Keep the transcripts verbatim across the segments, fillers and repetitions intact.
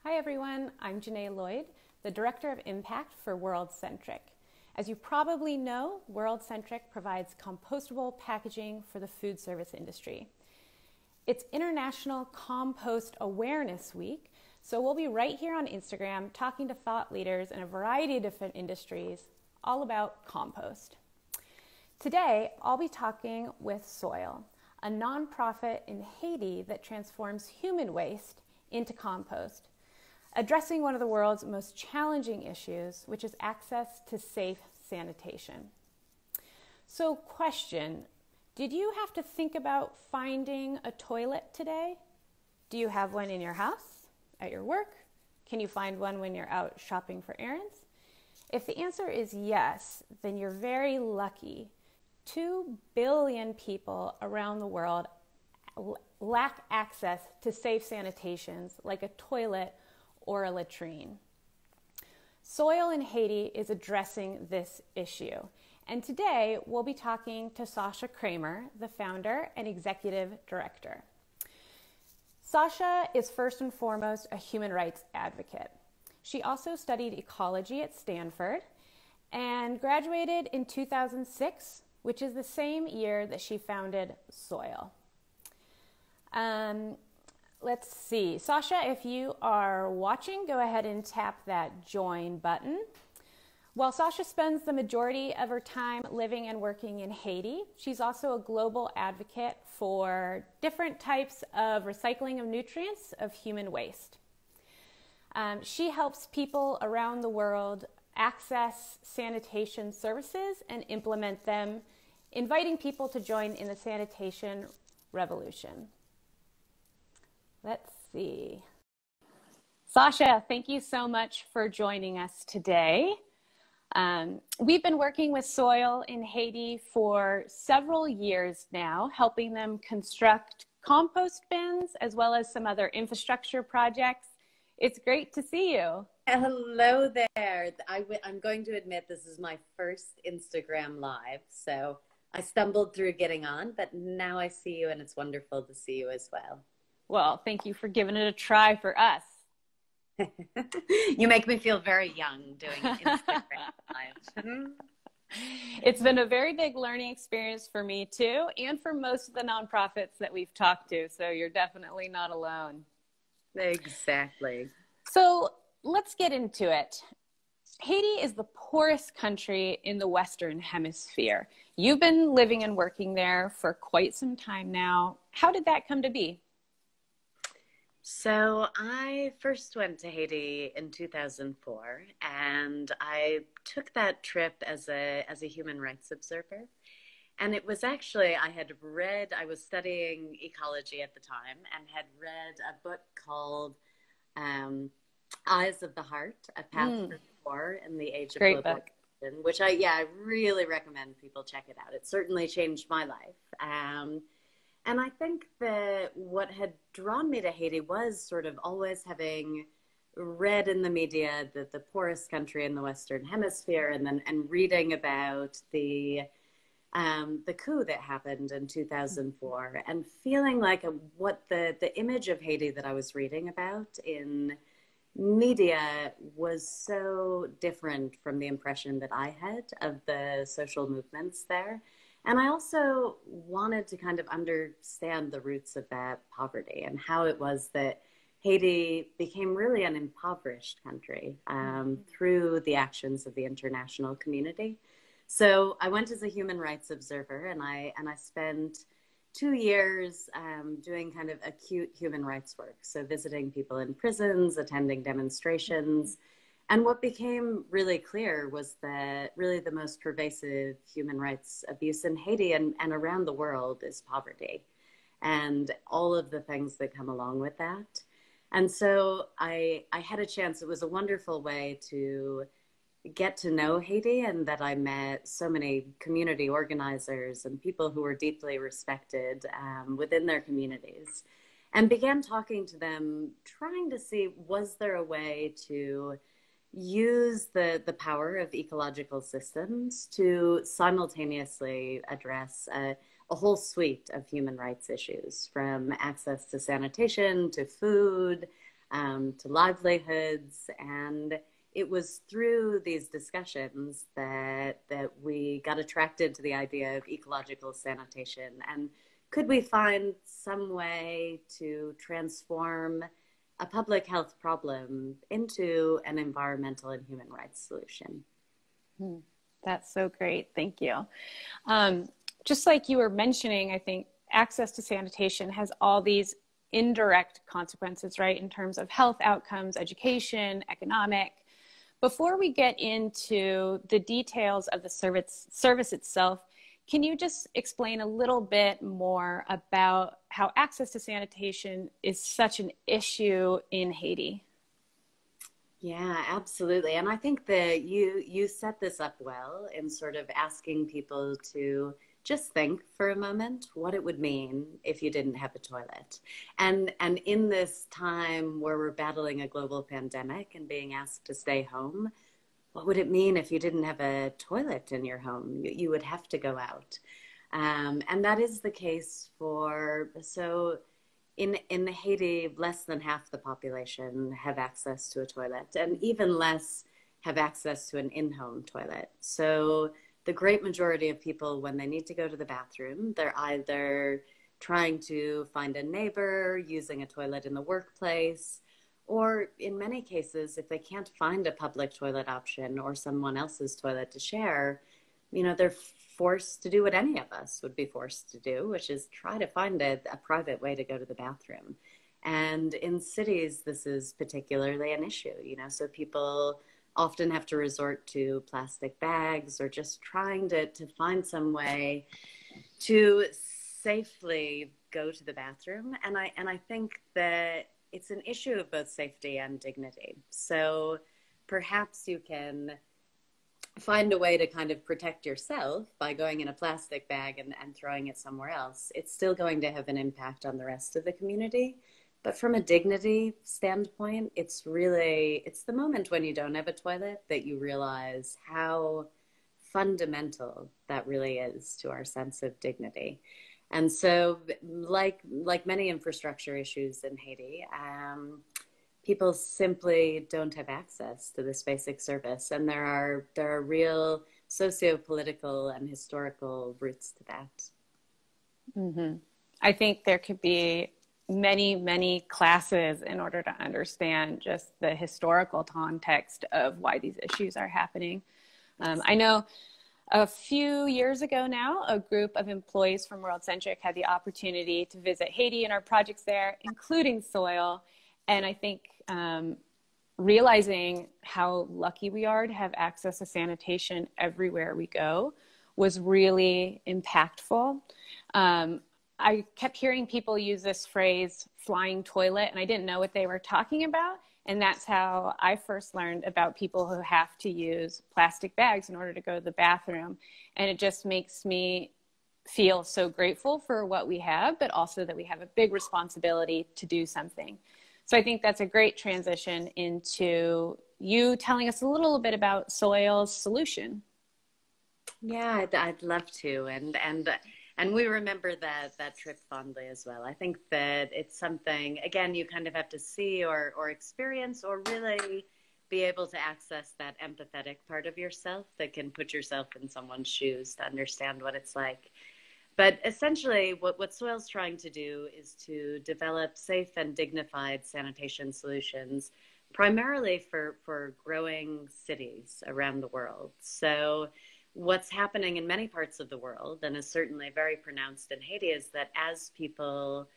Hi everyone, I'm Janae Lloyd, the Director of Impact for WorldCentric. As you probably know, WorldCentric provides compostable packaging for the food service industry. It's International Compost Awareness Week, so we'll be right here on Instagram talking to thought leaders in a variety of different industries all about compost. Today, I'll be talking with Soil, a nonprofit in Haiti that transforms human waste into compost, addressing one of the world's most challenging issues, which is access to safe sanitation. So, question, did you have to think about finding a toilet today? Do you have one in your house, at your work? Can you find one when you're out shopping for errands? If the answer is yes, then you're very lucky. Two billion people around the world lack access to safe sanitations like a toilet or a latrine. Soil in Haiti is addressing this issue. And today we'll be talking to Sasha Kramer, the founder and executive director. Sasha is first and foremost a human rights advocate. She also studied ecology at Stanford and graduated in two thousand six, which is the same year that she founded Soil. Um, Let's see. Sasha, if you are watching, go ahead and tap that join button. While Sasha spends the majority of her time living and working in Haiti, she's also a global advocate for different types of recycling of nutrients of human waste. Um, she helps people around the world access sanitation services and implement them, inviting people to join in the sanitation revolution. Let's see. Sasha, thank you so much for joining us today. Um, we've been working with Soil in Haiti for several years now, helping them construct compost bins as well as some other infrastructure projects. It's great to see you. Hello there. I w I'm going to admit this is my first Instagram Live, so I stumbled through getting on, but now I see you and it's wonderful to see you as well. Well, thank you for giving it a try for us. You make me feel very young doing Instagram Live. It's been a very big learning experience for me too, and for most of the nonprofits that we've talked to, so you're definitely not alone. Exactly. So let's get into it. Haiti is the poorest country in the Western Hemisphere. You've been living and working there for quite some time now. How did that come to be? So I first went to Haiti in two thousand four, and I took that trip as a as a human rights observer. And it was actually, I had read, I was studying ecology at the time, and had read a book called um, Eyes of the Heart, A Path mm. for Poor in the Age of Great Globalization, book. which I, yeah, I really recommend people check it out. It certainly changed my life. Um, And I think that what had drawn me to Haiti was sort of always having read in the media that the poorest country in the Western Hemisphere, and then and reading about the um, the coup that happened in two thousand four, and feeling like a, what the the image of Haiti that I was reading about in media was so different from the impression that I had of the social movements there. And I also wanted to kind of understand the roots of that poverty and how it was that Haiti became really an impoverished country um, mm-hmm. through the actions of the international community. So I went as a human rights observer, and I and I spent two years um, doing kind of acute human rights work. So visiting people in prisons, attending demonstrations. Mm-hmm. And what became really clear was that really the most pervasive human rights abuse in Haiti and, and around the world is poverty, and all of the things that come along with that. And so I, I had a chance, it was a wonderful way to get to know Haiti, and that I met so many community organizers and people who were deeply respected um, within their communities, and began talking to them, trying to see, was there a way to use the, the power of ecological systems to simultaneously address a, a whole suite of human rights issues, from access to sanitation, to food, um, to livelihoods. And it was through these discussions that, that we got attracted to the idea of ecological sanitation. And could we find some way to transform a public health problem into an environmental and human rights solution? Hmm. That's so great. Thank you. Um, just like you were mentioning, I think access to sanitation has all these indirect consequences, right, in terms of health outcomes, education, economic. Before we get into the details of the service, service itself, can you just explain a little bit more about how access to sanitation is such an issue in Haiti? Yeah, absolutely. And I think that you you set this up well in sort of asking people to just think for a moment what it would mean if you didn't have a toilet. And and in this time where we're battling a global pandemic and being asked to stay home, what would it mean if you didn't have a toilet in your home? You, you would have to go out. Um, and that is the case for, so in, in Haiti, less than half the population have access to a toilet, and even less have access to an in-home toilet. So the great majority of people, when they need to go to the bathroom, they're either trying to find a neighbor, using a toilet in the workplace, or in many cases, if they can't find a public toilet option or someone else's toilet to share, you know, they're forced to do what any of us would be forced to do, which is try to find a, a private way to go to the bathroom. And in cities, this is particularly an issue, you know, so people often have to resort to plastic bags or just trying to, to find some way to safely go to the bathroom. And I, and I think that it's an issue of both safety and dignity. So perhaps you can find a way to kind of protect yourself by going in a plastic bag and, and throwing it somewhere else. It's still going to have an impact on the rest of the community. But from a dignity standpoint, it's really, it's the moment when you don't have a toilet that you realize how fundamental that really is to our sense of dignity. And so like, like many infrastructure issues in Haiti, um, people simply don't have access to this basic service. And there are, there are real socio-political and historical roots to that. Mm-hmm. I think there could be many, many classes in order to understand just the historical context of why these issues are happening. Um, I know a few years ago now, a group of employees from World Centric had the opportunity to visit Haiti and our projects there, including soil. And I think um, realizing how lucky we are to have access to sanitation everywhere we go was really impactful. Um, I kept hearing people use this phrase, flying toilet, and I didn't know what they were talking about. And that's how I first learned about people who have to use plastic bags in order to go to the bathroom. And it just makes me feel so grateful for what we have, but also that we have a big responsibility to do something. So I think that's a great transition into you telling us a little bit about Soil's solution. Yeah, I'd, I'd love to. And, and, and we remember that, that trip fondly as well. I think that it's something, again, you kind of have to see or, or experience or really be able to access that empathetic part of yourself that can put yourself in someone's shoes to understand what it's like. But essentially, what, what Soil's trying to do is to develop safe and dignified sanitation solutions, primarily for, for growing cities around the world. So what's happening in many parts of the world, and is certainly very pronounced in Haiti, is that as people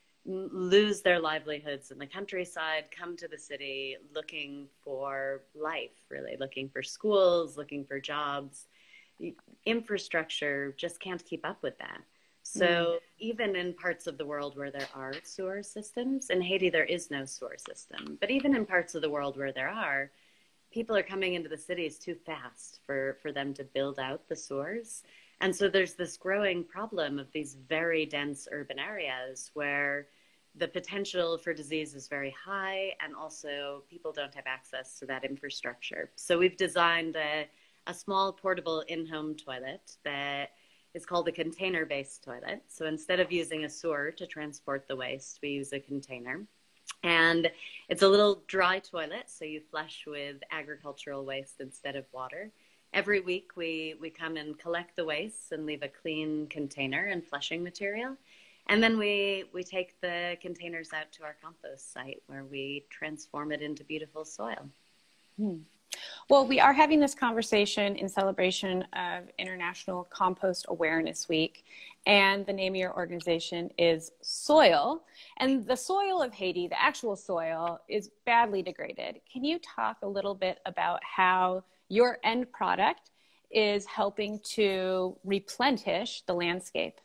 lose their livelihoods in the countryside, come to the city looking for life, really, looking for schools, looking for jobs, infrastructure just can't keep up with that. So mm. even in parts of the world where there are sewer systems, in Haiti there is no sewer system, but even in parts of the world where there are, people are coming into the cities too fast for, for them to build out the sewers. And so there's this growing problem of these very dense urban areas where the potential for disease is very high, and also people don't have access to that infrastructure. So we've designed a a small portable in-home toilet that is called a container-based toilet. So instead of using a sewer to transport the waste, we use a container. And it's a little dry toilet, so you flush with agricultural waste instead of water. Every week we, we come and collect the waste and leave a clean container and flushing material. And then we, we take the containers out to our compost site where we transform it into beautiful soil. Hmm. Well, we are having this conversation in celebration of International Compost Awareness Week, and the name of your organization is Soil. And the soil of Haiti, the actual soil, is badly degraded. Can you talk a little bit about how your end product is helping to replenish the landscape?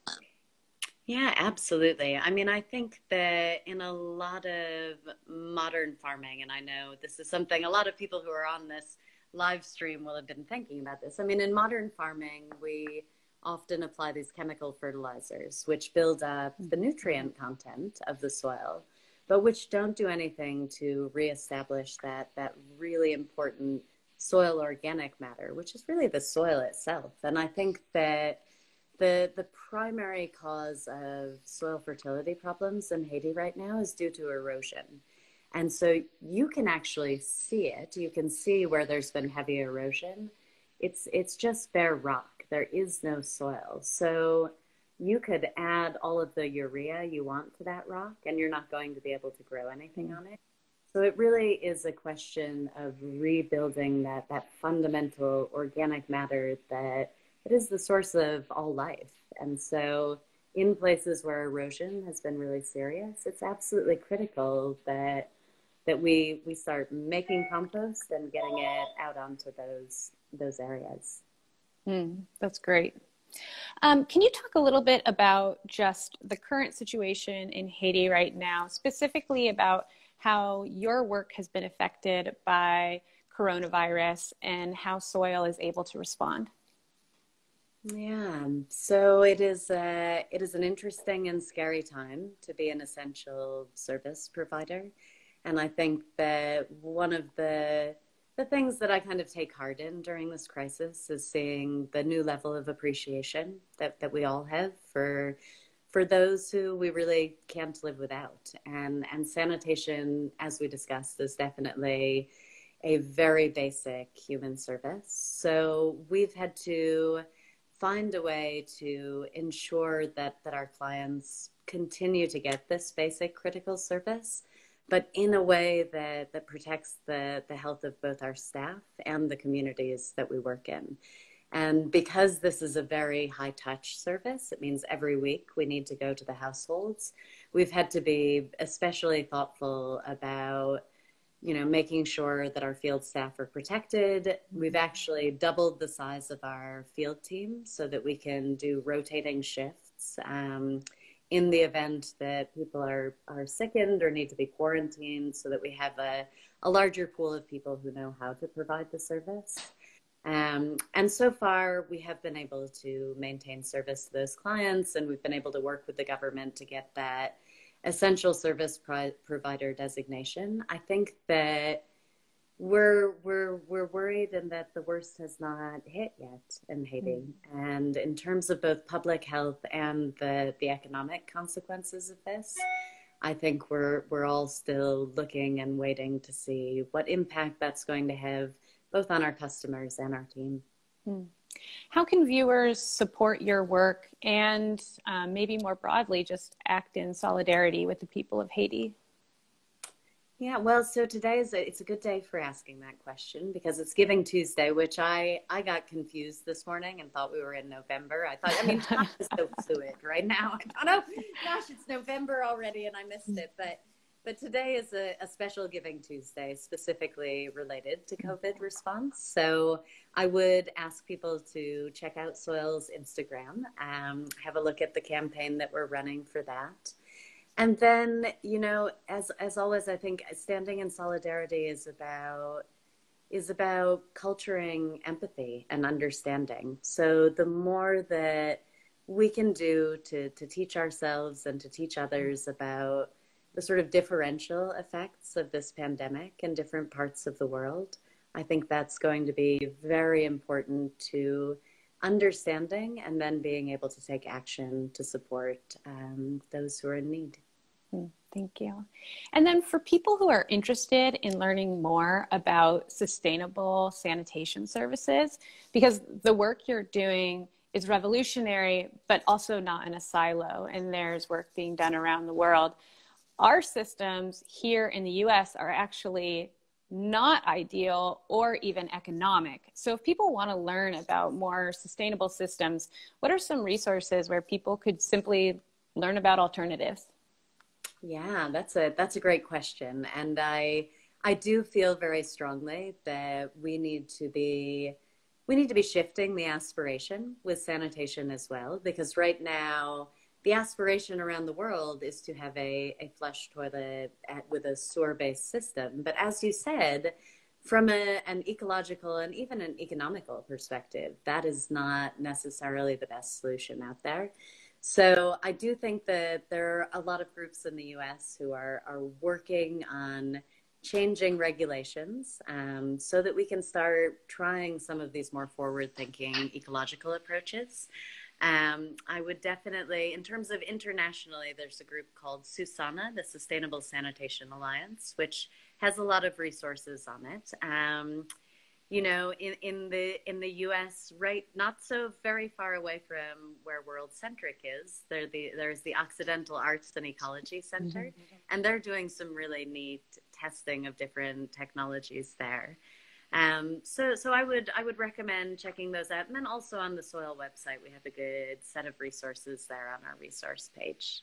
Yeah, absolutely. I mean, I think that in a lot of modern farming, and I know this is something a lot of people who are on this live stream will have been thinking about this. I mean, in modern farming, we often apply these chemical fertilizers, which build up the nutrient content of the soil, but which don't do anything to reestablish that, that really important soil organic matter, which is really the soil itself. And I think that The, the primary cause of soil fertility problems in Haiti right now is due to erosion. And so you can actually see it. You can see where there's been heavy erosion. It's, it's just bare rock. There is no soil. So you could add all of the urea you want to that rock, and you're not going to be able to grow anything on it. So it really is a question of rebuilding that, that fundamental organic matter that it is the source of all life. And so in places where erosion has been really serious, it's absolutely critical that that we we start making compost and getting it out onto those those areas. Mm, that's great. Um, can you talk a little bit about just the current situation in Haiti right now, specifically about how your work has been affected by coronavirus and how soil is able to respond? Yeah, so it is a, it is an interesting and scary time to be an essential service provider. And I think that one of the the things that I kind of take heart in during this crisis is seeing the new level of appreciation that, that we all have for for those who we really can't live without. And and sanitation, as we discussed, is definitely a very basic human service. So we've had to find a way to ensure that, that our clients continue to get this basic critical service, but in a way that, that protects the, the health of both our staff and the communities that we work in. And because this is a very high touch service, it means every week we need to go to the households. We've had to be especially thoughtful about you know, making sure that our field staff are protected. We've actually doubled the size of our field team so that we can do rotating shifts um, in the event that people are, are sickened or need to be quarantined, so that we have a, a larger pool of people who know how to provide the service. Um, and so far, we have been able to maintain service to those clients, and we've been able to work with the government to get that essential service pro- provider designation. I think that we're we're we're worried and that the worst has not hit yet in Haiti. Mm-hmm. And in terms of both public health and the the economic consequences of this, I think we're we're all still looking and waiting to see what impact that's going to have both on our customers and our team. Mm. How can viewers support your work and um, maybe more broadly just act in solidarity with the people of Haiti? Yeah, well, so today is a, it's a good day for asking that question because it's Giving Tuesday, which I, I got confused this morning and thought we were in November. I thought, I mean, time is so fluid right now. I don't know, gosh, it's November already and I missed it, but But today is a, a special Giving Tuesday specifically related to COVID response. So I would ask people to check out Soil's Instagram, um, have a look at the campaign that we're running for that. And then, you know, as, as always, I think standing in solidarity is about, is about culturing empathy and understanding. So the more that we can do to, to teach ourselves and to teach others about the sort of differential effects of this pandemic in different parts of the world, I think that's going to be very important to understanding and then being able to take action to support um, those who are in need. Thank you. And then for people who are interested in learning more about sustainable sanitation services, because the work you're doing is revolutionary, but also not in a silo, and there's work being done around the world. Our systems here in the U S are actually not ideal or even economic. So if people want to learn about more sustainable systems, what are some resources where people could simply learn about alternatives? Yeah, that's a that's a great question. And I I do feel very strongly that we need to be we need to be shifting the aspiration with sanitation as well, because right now the aspiration around the world is to have a, a flush toilet at, with a sewer-based system. But as you said, from a, an ecological and even an economical perspective, that is not necessarily the best solution out there. So I do think that there are a lot of groups in the U S who are, are working on changing regulations um, so that we can start trying some of these more forward-thinking ecological approaches. Um, I would definitely, in terms of internationally, there's a group called SUSANA, the Sustainable Sanitation Alliance, which has a lot of resources on it. Um, you know, in, in the in the U S, right, not so very far away from where World Centric is, there the, there's the Occidental Arts and Ecology Center, mm-hmm. and they're doing some really neat testing of different technologies there. Um, so, so I would I would recommend checking those out, and then also on the Soil website, we have a good set of resources there on our resource page.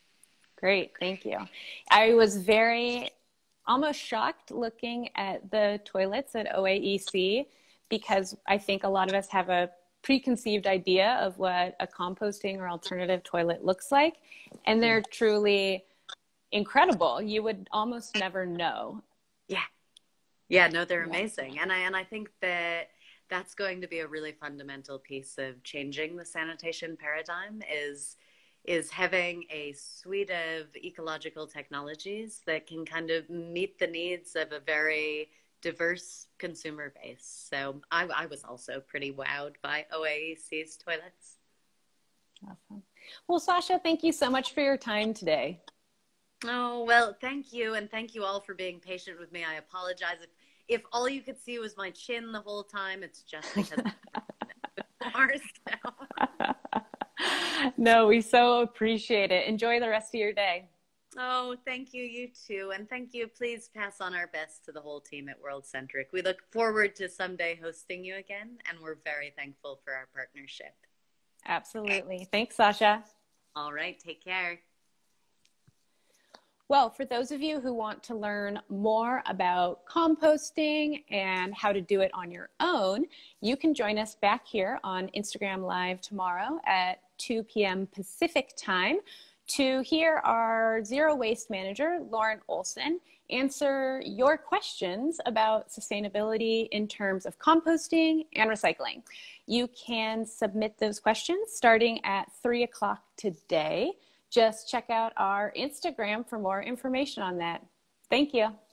Great, thank you. I was very almost shocked looking at the toilets at O A E C, because I think a lot of us have a preconceived idea of what a composting or alternative toilet looks like, and they're truly incredible. You would almost never know. Yeah. Yeah, no, they're amazing. And I, and I think that that's going to be a really fundamental piece of changing the sanitation paradigm is, is having a suite of ecological technologies that can kind of meet the needs of a very diverse consumer base. So I, I was also pretty wowed by O A E C's toilets. Awesome. Well, Sasha, thank you so much for your time today. Oh, well, thank you. And thank you all for being patient with me. I apologize if, if all you could see was my chin the whole time. It's just because more, so. No, we so appreciate it. Enjoy the rest of your day. Oh, thank you. You too. And thank you. Please pass on our best to the whole team at World Centric. We look forward to someday hosting you again, and we're very thankful for our partnership. Absolutely. Thanks, Sasha. All right. Take care. Well, for those of you who want to learn more about composting and how to do it on your own, you can join us back here on Instagram Live tomorrow at two p m Pacific time to hear our Zero Waste Manager, Lauren Olson, answer your questions about sustainability in terms of composting and recycling. You can submit those questions starting at three o'clock today. Just check out our Instagram for more information on that. Thank you.